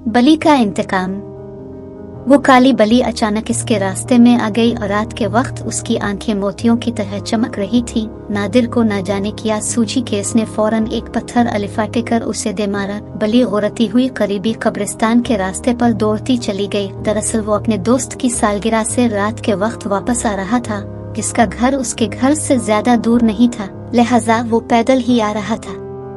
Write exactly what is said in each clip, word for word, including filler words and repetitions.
बलि का इंतकाम। वो काली बलि अचानक इसके रास्ते में आ गई और रात के वक्त उसकी आंखें मोतियों की तरह चमक रही थी। नादिर को न जाने क्या सूझी कि इसने फौरन एक पत्थर अलिफाटे कर उसे दे मारा। बलि गौरती हुई करीबी कब्रिस्तान के रास्ते पर दौड़ती चली गई। दरअसल वो अपने दोस्त की सालगिरह से रात के वक्त वापस आ रहा था, जिसका घर उसके घर से ज्यादा दूर नहीं था, लिहाजा वो पैदल ही आ रहा था।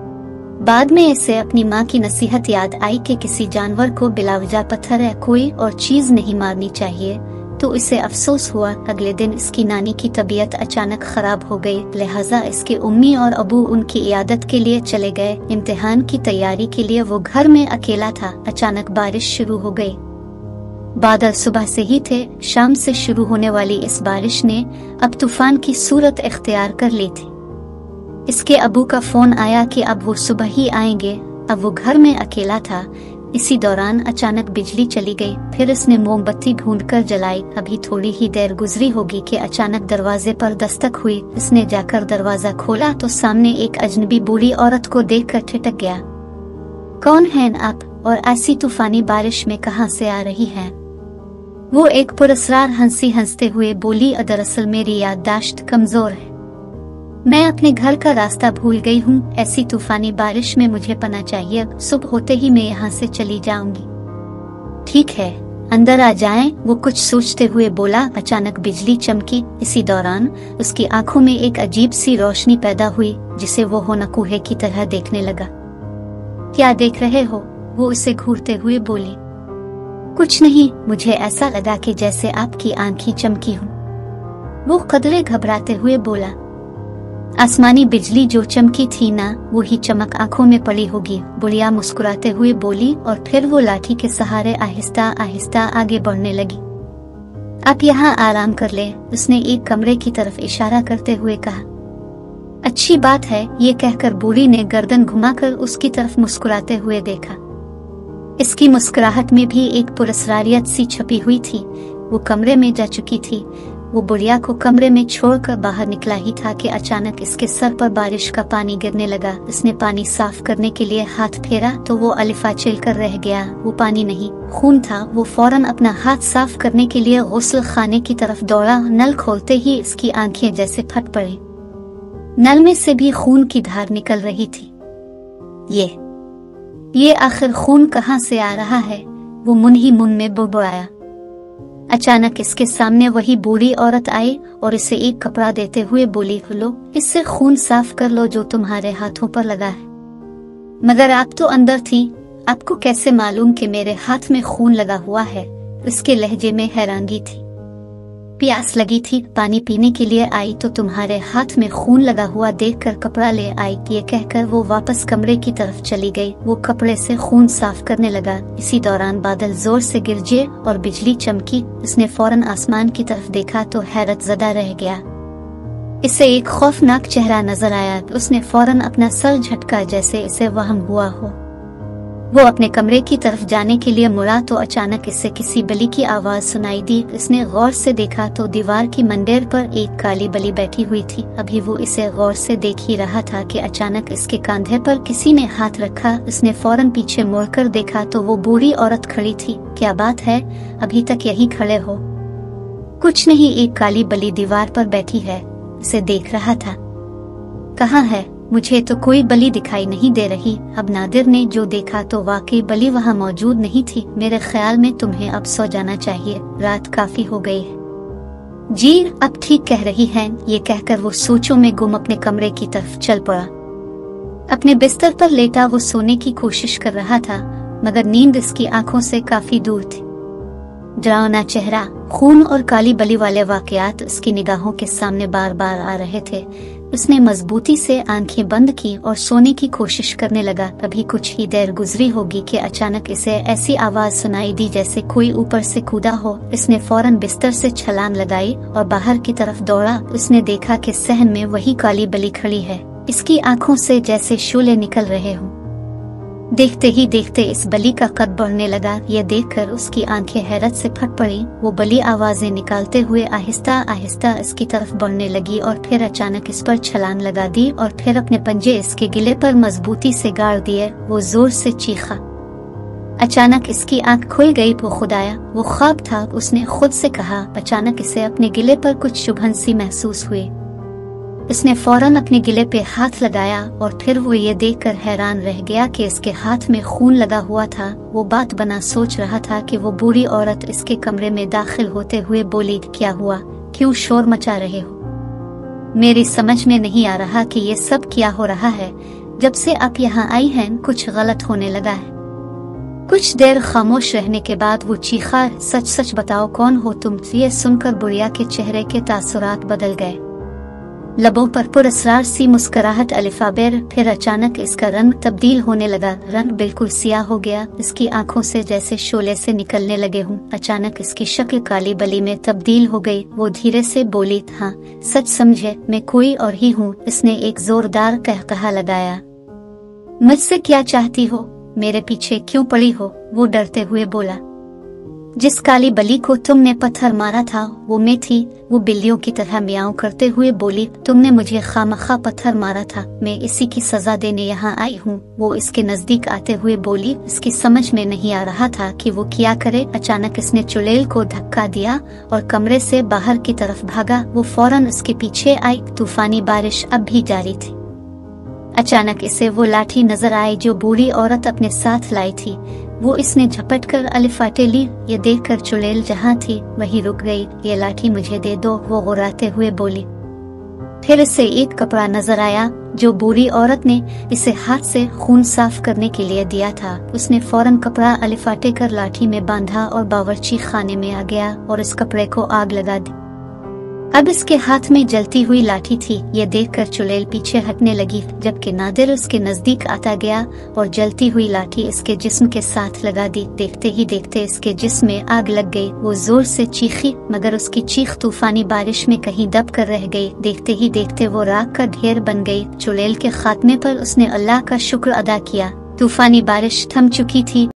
बाद में इसे अपनी माँ की नसीहत याद आई कि किसी जानवर को बिलावजा पत्थर या कोई और चीज नहीं मारनी चाहिए, तो इसे अफसोस हुआ। अगले दिन इसकी नानी की तबीयत अचानक खराब हो गई, लिहाजा इसके उम्मी और अबू उनकी इयादत के लिए चले गए। इम्तिहान की तैयारी के लिए वो घर में अकेला था। अचानक बारिश शुरू हो गई। बादल सुबह से ही थे। शाम से शुरू होने वाली इस बारिश ने अब तूफान की सूरत इख्तियार कर ली थी। इसके अबू का फोन आया कि अब वो सुबह ही आएंगे। अब वो घर में अकेला था। इसी दौरान अचानक बिजली चली गई। फिर इसने मोमबत्ती ढूंढकर जलाई। अभी थोड़ी ही देर गुजरी होगी कि अचानक दरवाजे पर दस्तक हुई। इसने जाकर दरवाजा खोला तो सामने एक अजनबी बूढ़ी औरत को देखकर ठिठक गया। कौन हैं आप और ऐसी तूफानी बारिश में कहां से आ रही हैं? वो एक पुरस्कार हंसी हंसते हुए बोली, दरअसल मेरी याददाश्त कमजोर है, मैं अपने घर का रास्ता भूल गई हूँ। ऐसी तूफानी बारिश में मुझे पनाह चाहिए। सुबह होते ही मैं यहाँ से चली जाऊंगी। ठीक है, अंदर आ जाएं, वो कुछ सोचते हुए बोला। अचानक बिजली चमकी। इसी दौरान उसकी आंखों में एक अजीब सी रोशनी पैदा हुई, जिसे वो होनकुहे की तरह देखने लगा। क्या देख रहे हो? वो उसे घूरते हुए बोली। कुछ नहीं, मुझे ऐसा लगा कि जैसे आपकी आंखें चमकी हूँ। वो कदरे घबराते हुए बोला। आसमानी बिजली जो चमकी थी ना, वो ही चमक आंखों में पड़ी होगी, बुढ़िया मुस्कुराते हुए बोली। और फिर वो लाठी के सहारे आहिस्ता आहिस्ता आगे बढ़ने लगी। आप यहाँ आराम कर ले, उसने एक कमरे की तरफ इशारा करते हुए कहा। अच्छी बात है, ये कहकर बूढ़ी ने गर्दन घुमाकर उसकी तरफ मुस्कुराते हुए देखा। इसकी मुस्कुराहट में भी एक पुरस्कारियत सी छपी हुई थी। वो कमरे में जा चुकी थी। वो बुढ़िया को कमरे में छोड़कर बाहर निकला ही था कि अचानक इसके सर पर बारिश का पानी गिरने लगा। इसने पानी साफ करने के लिए हाथ फेरा तो वो अलिफा चिल कर रह गया। वो पानी नहीं, खून था। वो फौरन अपना हाथ साफ करने के लिए गुस्ल खाने की तरफ दौड़ा। नल खोलते ही इसकी आंखें जैसे फट पड़ी। नल में से भी खून की धार निकल रही थी। ये ये आखिर खून कहाँ से आ रहा है? वो मुन ही मुन में बुड़बुड़ाया। अचानक इसके सामने वही बूढ़ी औरत आई और इसे एक कपड़ा देते हुए बोली, लो, इससे खून साफ कर लो जो तुम्हारे हाथों पर लगा है। मगर आप तो अंदर थी, आपको कैसे मालूम कि मेरे हाथ में खून लगा हुआ है? इसके लहजे में हैरानगी थी। प्यास लगी थी, पानी पीने के लिए आई तो तुम्हारे हाथ में खून लगा हुआ देखकर कपड़ा ले आई। ये कहकर वो वापस कमरे की तरफ चली गई। वो कपड़े से खून साफ करने लगा। इसी दौरान बादल जोर से गिरजे और बिजली चमकी। उसने फौरन आसमान की तरफ देखा तो हैरत ज़दा रह गया। इसे एक खौफनाक चेहरा नजर आया। उसने फौरन अपना सर झटका जैसे इसे वहम हुआ हो। वो अपने कमरे की तरफ जाने के लिए मुड़ा तो अचानक इसे किसी बलि की आवाज सुनाई दी। इसने गौर से देखा तो दीवार की मंडेर पर एक काली बलि बैठी हुई थी। अभी वो इसे गौर से देख ही रहा था कि अचानक इसके कंधे पर किसी ने हाथ रखा। उसने फौरन पीछे मुड़कर देखा तो वो बूढ़ी औरत खड़ी थी। क्या बात है, अभी तक यहीं खड़े हो? कुछ नहीं, एक काली बलि दीवार पर बैठी है, उसे देख रहा था। कहाँ है? मुझे तो कोई बलि दिखाई नहीं दे रही। अब नादिर ने जो देखा तो वाकई बलि वहाँ मौजूद नहीं थी। मेरे ख्याल में तुम्हें अब सो जाना चाहिए, रात काफी हो गई है। जी, अब ठीक कह रही हैं। ये कहकर वो सोचों में गुम अपने कमरे की तरफ चल पड़ा। अपने बिस्तर पर लेटा वो सोने की कोशिश कर रहा था, मगर नींद इसकी आंखों से काफी दूर थी। डरावना चेहरा, खून और काली बलि वाले वाकयात उसकी निगाहों के सामने बार बार आ रहे थे। उसने मजबूती से आंखें बंद की और सोने की कोशिश करने लगा। अभी कुछ ही देर गुजरी होगी कि अचानक इसे ऐसी आवाज सुनाई दी जैसे कोई ऊपर से कूदा हो। इसने फौरन बिस्तर से छलांग लगाई और बाहर की तरफ दौड़ा। उसने देखा कि सहन में वही काली बलि खड़ी है। इसकी आंखों से जैसे शोले निकल रहे हों। देखते ही देखते इस बलि का कद बढ़ने लगा। यह देखकर उसकी आंखें हैरत से फट पड़ी। वो बलि आवाजें निकालते हुए आहिस्ता आहिस्ता इसकी तरफ बढ़ने लगी और फिर अचानक इस पर छलांग लगा दी और फिर अपने पंजे इसके गिले पर मजबूती से गाड़ दिए। वो जोर से चीखा। अचानक इसकी आंख खुल गई। वो खुदाया, वो ख्वाब था, उसने खुद से कहा। अचानक इसे अपने गिले पर कुछ चुभन सी महसूस हुई। इसने फौरन अपने गिले पे हाथ लगाया और फिर वो ये देखकर हैरान रह गया कि इसके हाथ में खून लगा हुआ था। वो बात बना सोच रहा था कि वो बूढ़ी औरत इसके कमरे में दाखिल होते हुए बोली, क्या हुआ, क्यों शोर मचा रहे हो? मेरी समझ में नहीं आ रहा कि ये सब क्या हो रहा है। जब से आप यहाँ आई हैं कुछ गलत होने लगा है। कुछ देर खामोश रहने के बाद वो चीखा, सच सच बताओ कौन हो तुम? ये सुनकर बुढ़िया के चेहरे के तासुरात बदल गए। लबों पर पुरअसरार सी मुस्कुराहट अलिफाबेर। फिर अचानक इसका रंग तब्दील होने लगा। रंग बिल्कुल सियाह हो गया। इसकी आंखों से जैसे शोले से निकलने लगे हूँ। अचानक इसकी शक्ल काली बली में तब्दील हो गई। वो धीरे से बोली, हाँ सच समझे, मैं कोई और ही हूँ। इसने एक जोरदार कहकहा लगाया। मुझसे क्या चाहती हो? मेरे पीछे क्यों पड़ी हो? वो डरते हुए बोला। जिस काली बली को तुमने पत्थर मारा था वो मैं थी। वो बिल्लियों की तरह मियाऊं करते हुए बोली, तुमने मुझे खामखा पत्थर मारा था, मैं इसी की सजा देने यहाँ आई हूँ। वो इसके नजदीक आते हुए बोली। इसकी समझ में नहीं आ रहा था कि वो क्या करे। अचानक इसने चुड़ैल को धक्का दिया और कमरे से बाहर की तरफ भागा। वो फौरन उसके पीछे आई। तूफानी बारिश अब भी जारी थी। अचानक इसे वो लाठी नजर आई जो बूढ़ी औरत अपने साथ लाई थी। वो इसने झपट कर अलिफाटे ली। ये देखकर चुड़ैल जहाँ थी वहीं रुक गई। ये लाठी मुझे दे दो, वो गुर्राते हुए बोली। फिर इसे एक कपड़ा नजर आया जो बूढ़ी औरत ने इसे हाथ से खून साफ करने के लिए दिया था। उसने फौरन कपड़ा अलिफाटे कर लाठी में बांधा और बावर्ची खाने में आ गया और इस कपड़े को आग लगा दी। अब इसके हाथ में जलती हुई लाठी थी। ये देखकर चुड़ैल पीछे हटने लगी, जबकि नादिर उसके नजदीक आता गया और जलती हुई लाठी इसके जिस्म के साथ लगा दी। देखते ही देखते इसके जिस्म में आग लग गई। वो जोर से चीखी, मगर उसकी चीख तूफानी बारिश में कहीं दब कर रह गई। देखते ही देखते वो राख का ढेर बन गई। चुड़ैल के खात्मे पर उसने अल्लाह का शुक्र अदा किया। तूफानी बारिश थम चुकी थी।